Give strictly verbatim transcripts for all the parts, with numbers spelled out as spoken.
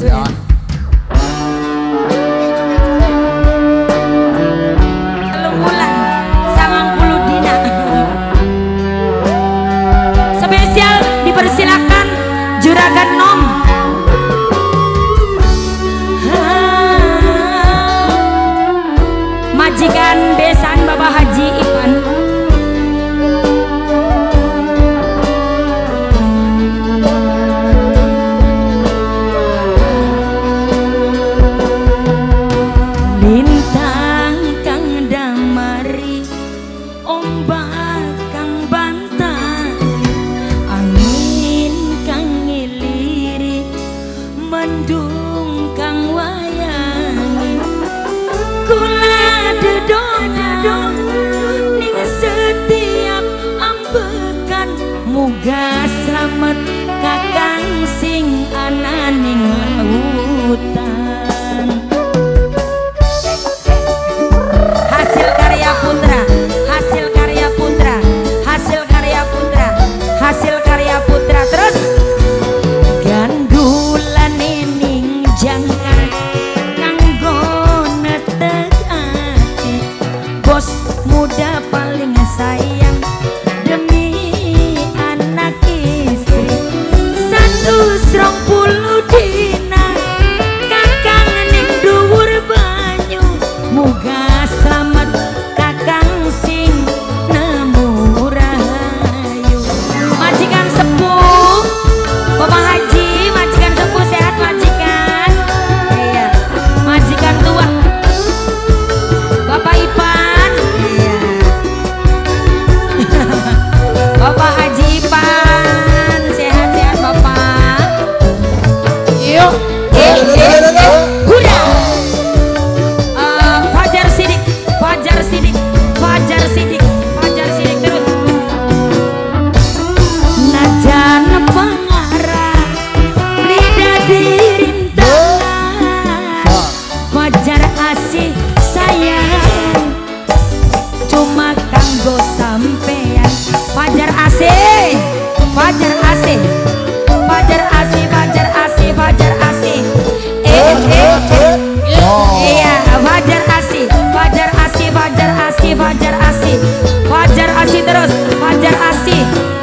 sudah. Telung bulan sangang puluh dina. Spesial dipersilakan Juragan Nom. Majikan besan Bapak Haji Ipan. Lintang kang damari, ombak kang bantah, angin kang ngiliri, mendung kang wayangi. Kula dedong ning setiap ambekan, muga slamet kakang sing ana ning lautan. Hasil karya putra, hasil karya putra, hasil karya putra, hasil karya putra. Terus gandulan ning jangkar kanggo netegake, bos muda paling sayang demi anak istri. Satu serong puluh dina kakang ning dhuwur banyu, muga slamet kakang sing nemu rahayu. Majikan sepuh Bapak Haji, majikan sepuh sehat majikan. Iya, majikan tua Bapak Ipan. Iya. Bapak Haji Ipan, sehat-sehat Bapak. Yuk. Eh, eh, eh. Hura. Eh, Fajar Sidik, Fajar Sidik, Fajar Sidik, Fajar Sidik terus. Najan pengarah lidah dirintangan, Fajar asih sayang cuma kanggo sampean. Fajar asih, Fajar asih, Fajar asih, Fajar asih, Fajar asih. Eh, eh, eh. Iya, Fajar asih, Fajar asih, Fajar asih, Fajar asih, Fajar asih terus, Fajar asih.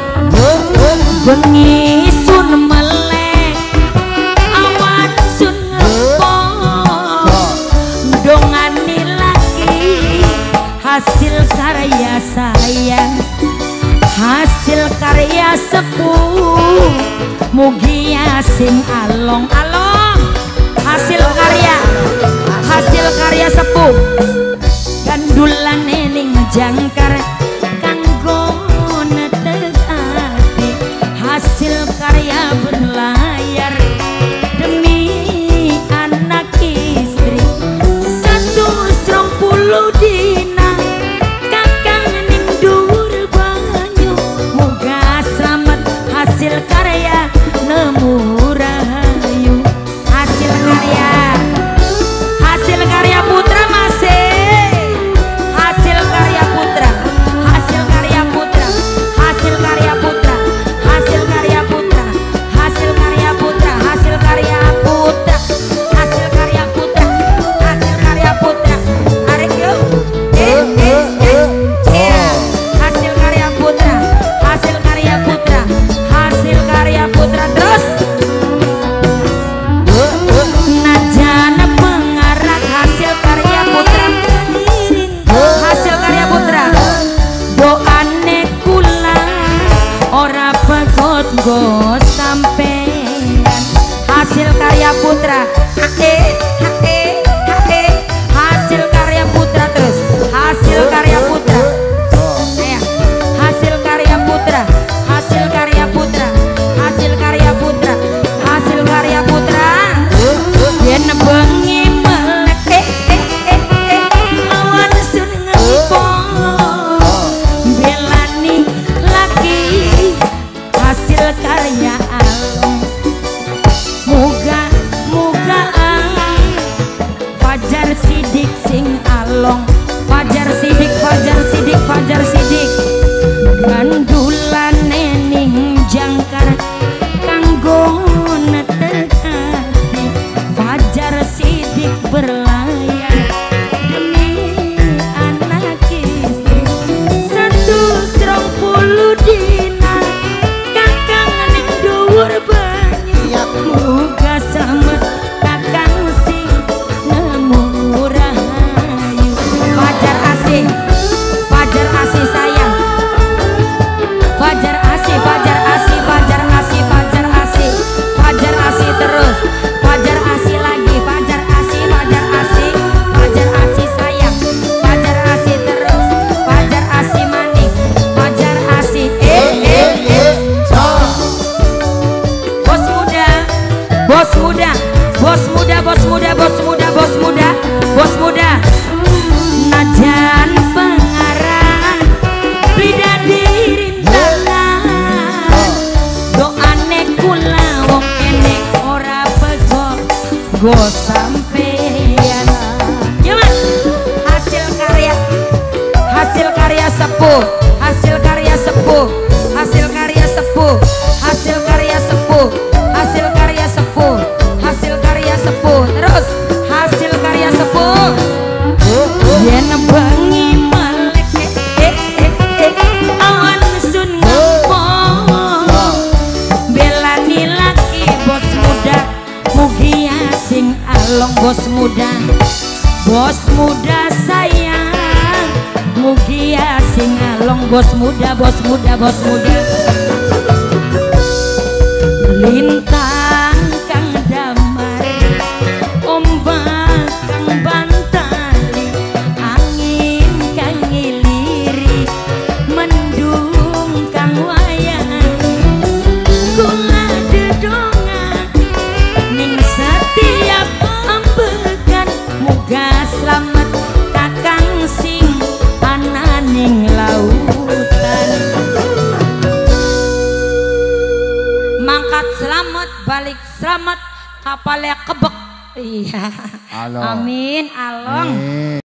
Bengi sun melek, awan sun ngepong, dongani lagi hasil karya sayang, hasil karya sepuh, mugia sing along-along. Hasil karya, hasil karya sepuh, gandulan ning jangkar kanggo netegake, hasil karya berlayar demi anak istri. Satu serong puluh dina kakang ning dhuwur banyu, muga slamet hasil karya nemu rahayu. Hasil karya, hasil karya putra masih, hasil karya putra, hasil karya putra, hasil karya putra, hasil karya putra, hasil karya putra, hasil karya putra, hasil karya putra, hasil karya putra. Arek yuk. Eh, eh, eh, eh. Hasil karya putra, hasil karya putra, hasil karya putra. Terus najan pengarah hasil karya putra, hasil karya putra. Doane kula ora pegot go sampean, hasil karya putra. Hae, hae, hae. Hasil karya putra terus, hasil karya putra. Ayo, hasil karya putra, hasil karya putra, hasil karya putra, hasil karya putra. Yen bengi melek, eh, eh, eh, eh, awan sun ngempong, belani lagi hasil karya along. Muga, muga Fajar Sidik sing along, Fajar Sidik, Fajar Sidik, Fajar Sidik. Gandulan ning jangkar kanggo netegake, Bos muda, bos muda, bos muda, bos muda, bos muda. Najan pengarang lidah dirintangan. Doane kula wong enek ora pego go sampeyan. Ya Mas, hasil karya hasil karya sepuh, hasil karya sepuh, hasil karya sepuh, hasil karya sepuh, hasil karya sepuh, hasil karya sepuh, terus hasil karya sepuh. Yen bengi melek eh eh eh awan sun ngomong belani laki bos muda mugia sing along bos muda, bos muda sayang mugia sing along bos muda, bos muda, bos muda. Lintang kang damar ombak kang bantali angin kang ngiliri mendung kang wayang kula dedongan ning setiap ambegan muga slamet kakang sing ana ning lautan. Mangkat selamat balik selamat kapalnya kebek. Iya. Amin along.